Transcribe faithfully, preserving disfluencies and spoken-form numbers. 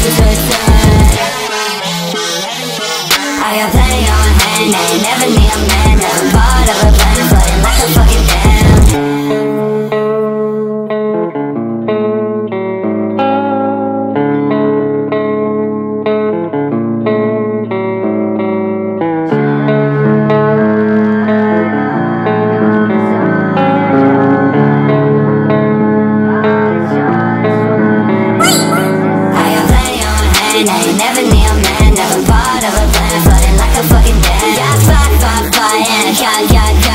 I got plenty on hand, I ain't never need a man. Never part of a plan, floating like a fucking dam. I ain't never need a man, never part of a plan, floating like a fucking dam. Got five, five, five, and a shot, shot, shot.